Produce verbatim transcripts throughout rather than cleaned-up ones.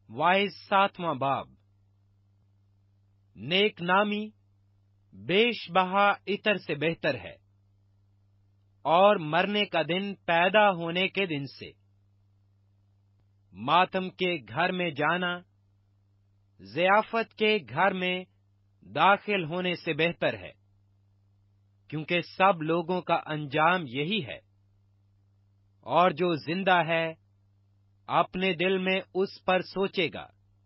Wise सातवां बाब। नेक नामी बेशबहा इतर से बेहतर है, और मरने का दिन पैदा होने के दिन से। मातम के घर में जाना ज़ियाफत के घर में दाखिल होने से बेहतर है, क्योंकि सब लोगों का अंजाम यही है। और जो जिंदा है अपने दिल में उस पर सोचेगा।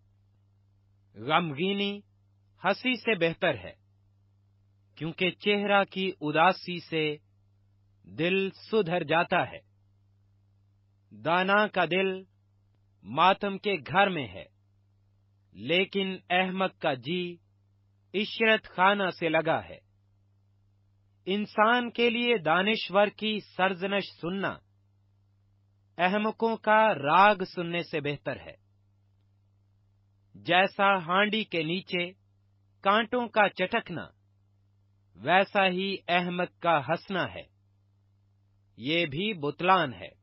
गमगीनी हंसी से बेहतर है, क्योंकि चेहरा की उदासी से दिल सुधर जाता है। दाना का दिल मातम के घर में है, लेकिन अहमक का जी इशरत खाना से लगा है। इंसान के लिए दानिश्वर की सरजनश सुनना अहमकों का राग सुनने से बेहतर है। जैसा हांडी के नीचे कांटों का चटकना, वैसा ही अहमक का हंसना है। ये भी बुतलान है।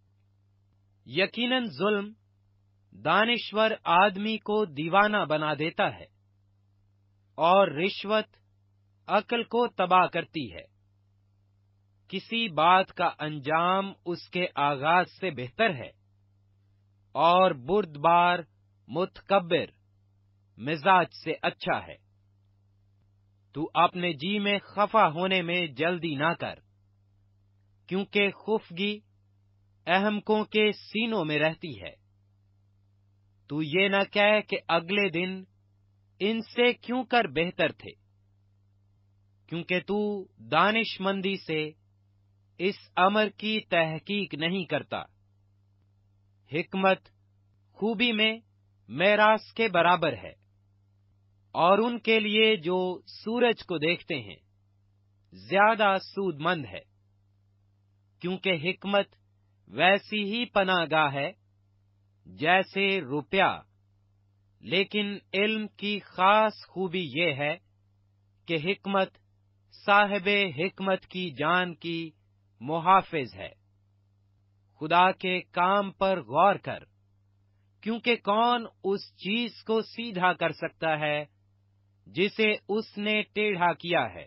यकीनन जुल्म दानिश्वर आदमी को दीवाना बना देता है, और रिश्वत अक्ल को तबाह करती है। किसी बात का अंजाम उसके आगाज से बेहतर है, और बुर्दबार मुतकब्बिर मिजाज से अच्छा है। तू अपने जी में खफा होने में जल्दी ना कर, क्योंकि खुफगी अहमकों के सीनों में रहती है। तू ये न कह कि अगले दिन इनसे क्यों कर बेहतर थे, क्योंकि तू दानिशमंदी से इस अमर की तहकीक नहीं करता। हिकमत खूबी में मेरास के बराबर है, और उनके लिए जो सूरज को देखते हैं ज्यादा सूदमंद है, क्योंकि हिकमत वैसी ही पनाहगाह है जैसे रुपया। लेकिन इल्म की खास खूबी ये है कि हिकमत साहिबे हिकमत की जान की मुहाफिज है। खुदा के काम पर गौर कर, क्योंकि कौन उस चीज को सीधा कर सकता है जिसे उसने टेढ़ा किया है।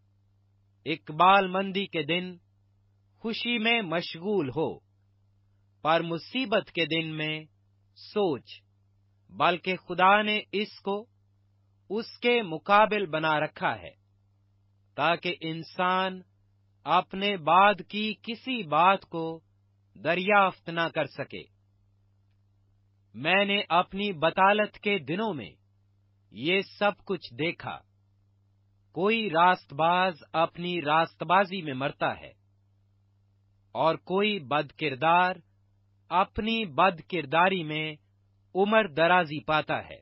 इकबाल मंदी के दिन खुशी में मशगूल हो, पर मुसीबत के दिन में सोच, बल्कि खुदा ने इसको उसके मुकाबिल बना रखा है, ताकि इंसान अपने बाद की किसी बात को दरियाफ्त न कर सके। मैंने अपनी बतालत के दिनों में ये सब कुछ देखा। कोई रास्तबाज अपनी रास्तबाजी में मरता है, और कोई बदकिरदार अपनी बदकिरदारी में उम्र दराजी पाता है।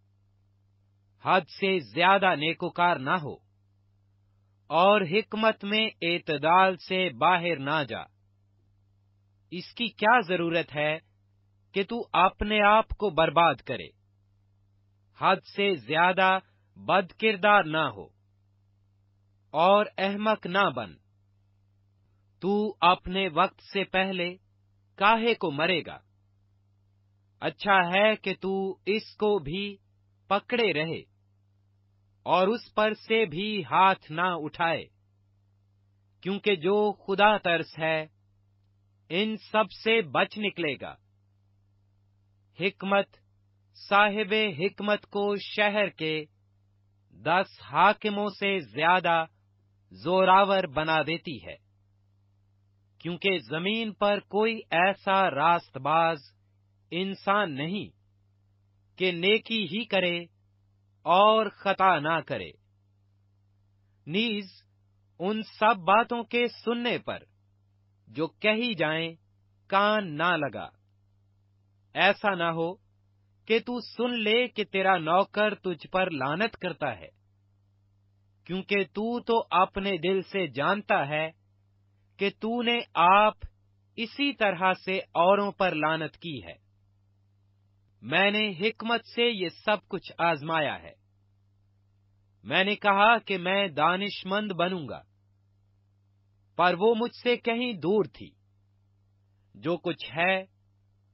हद से ज्यादा नेकोकार ना हो, और हिकमत में एतदाल से बाहर ना जा। इसकी क्या जरूरत है कि तू अपने आप को बर्बाद करे। हद से ज्यादा बदकिरदार ना हो, और अहमक ना बन। तू अपने वक्त से पहले काहे को मरेगा। अच्छा है कि तू इसको भी पकड़े रहे, और उस पर से भी हाथ ना उठाए, क्योंकि जो खुदा तरस है इन सब से बच निकलेगा। हिकमत साहिबे हिकमत को शहर के दस हाकिमों से ज्यादा जोरावर बना देती है, क्योंकि जमीन पर कोई ऐसा रास्तबाज इंसान नहीं कि नेकी ही करे और खता ना करे। नीज उन सब बातों के सुनने पर जो कही जाएं कान ना लगा। ऐसा ना हो कि तू सुन ले कि तेरा नौकर तुझ पर लानत करता है, क्योंकि तू तो अपने दिल से जानता है कि तूने आप इसी तरह से औरों पर लानत की है। मैंने हिकमत से ये सब कुछ आजमाया है। मैंने कहा कि मैं दानिशमंद बनूंगा, पर वो मुझसे कहीं दूर थी। जो कुछ है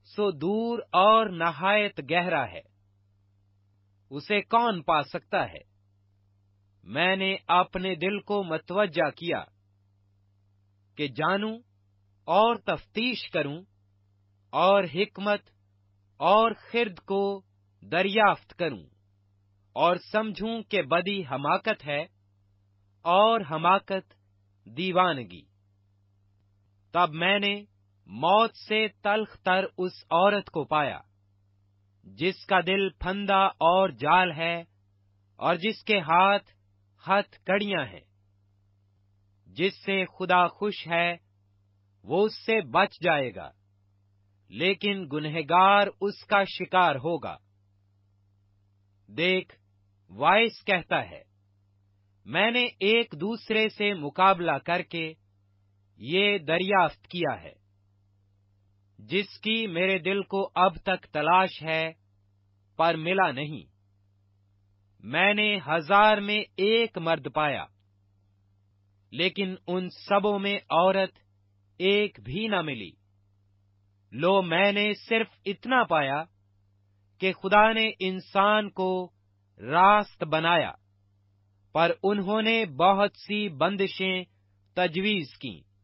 سو دور اور نہایت گہرا ہے، اسے کون پا سکتا ہے؟ میں نے اپنے دل کو متوجہ کیا کہ جانوں اور تفتیش کروں اور حکمت اور خرد کو دریافت کروں اور سمجھوں کہ بدی حماقت ہے اور حماقت دیوانگی۔ تب میں نے موت سے تلخ تر اس عورت کو پایا جس کا دل پھندا اور جال ہے اور جس کے ہاتھ ہتھ کڑیاں ہیں۔ جس سے خدا خوش ہے وہ اس سے بچ جائے گا، لیکن گنہگار اس کا شکار ہوگا۔ دیکھ، وائس کہتا ہے، میں نے ایک دوسرے سے مقابلہ کر کے یہ دریافت کیا ہے، جس کی میرے دل کو اب تک تلاش ہے پر ملا نہیں۔ میں نے ہزار میں ایک مرد پایا، لیکن ان سبوں میں عورت ایک بھی نہ ملی۔ لو، میں نے صرف اتنا پایا کہ خدا نے انسان کو راست بنایا، پر انہوں نے بہت سی بندشیں تجویز کیں۔